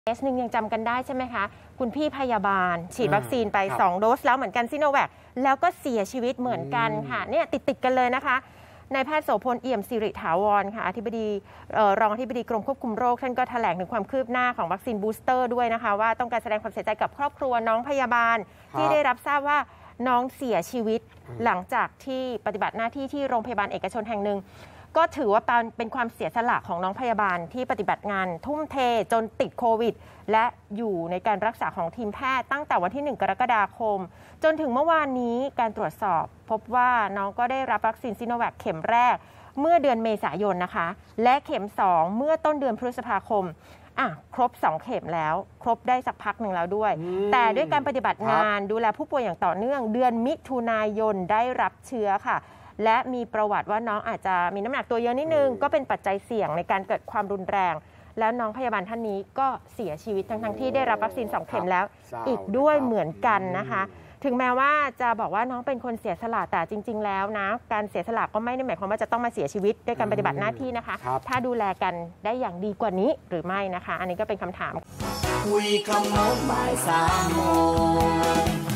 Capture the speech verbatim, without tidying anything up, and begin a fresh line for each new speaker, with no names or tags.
เคสหนึ่งยังจำกันได้ใช่ไหมคะคุณพี่พยาบาลฉีดวัคซีนไปสองโดสแล้วเหมือนกันซิโนแวคแล้วก็เสียชีวิตเหมือนกันค่ะเนี่ยติดติดกันเลยนะคะนายแพทย์โสพลเอี่ยมสิริถาวรค่ะอธิบดีรองอธิบดีกรมควบคุมโรคท่านก็แถลงถึงความคืบหน้าของวัคซีนบูสเตอร์ด้วยนะคะว่าต้องการแสดงความเสียใจกับครอบครัวน้องพยาบาลที่ได้รับทราบว่าน้องเสียชีวิตหลังจากที่ปฏิบัติหน้าที่ที่โรงพยาบาลเอกชนแห่งหนึ่งก็ถือว่าเป็นความเสียสละของน้องพยาบาลที่ปฏิบัติงานทุ่มเทจนติดโควิดและอยู่ในการรักษาของทีมแพทย์ตั้งแต่วันที่หนึ่งกรกฎาคมจนถึงเมื่อวานนี้การตรวจสอบพบว่าน้องก็ได้รับวัคซีนซิโนแวคเข็มแรกเมื่อเดือนเมษายนนะคะและเข็มสองเมื่อต้นเดือนพฤษภาคมอ่ะครบสองเข็มแล้วครบได้สักพักหนึ่งแล้วด้วยแต่ด้วยการปฏิบัติงานดูแลผู้ป่วยอย่างต่อเนื่องเดือนมิถุนายนได้รับเชื้อค่ะและมีประวัติว่าน้องอาจจะมีน้ำหนักตัวเยอะนิดนึงก็เป็นปัจจัยเสี่ยงในการเกิดความรุนแรงแล้วน้องพยาบาลท่านนี้ก็เสียชีวิตทั้งทั้งที่ได้รับวัคซีนสองเข็มแล้วอีกด้วยเหมือนกันนะคะถึงแม้ว่าจะบอกว่าน้องเป็นคนเสียสละแต่จริงๆแล้วนะการเสียสละก็ไม่ได้หมายความว่าจะต้องมาเสียชีวิตด้วยการปฏิบัติหน้าที่นะคะถ้าดูแลกันได้อย่างดีกว่านี้หรือไม่นะคะอันนี้ก็เป็นคำถามคุยคำโน้นบ่ายสามโมง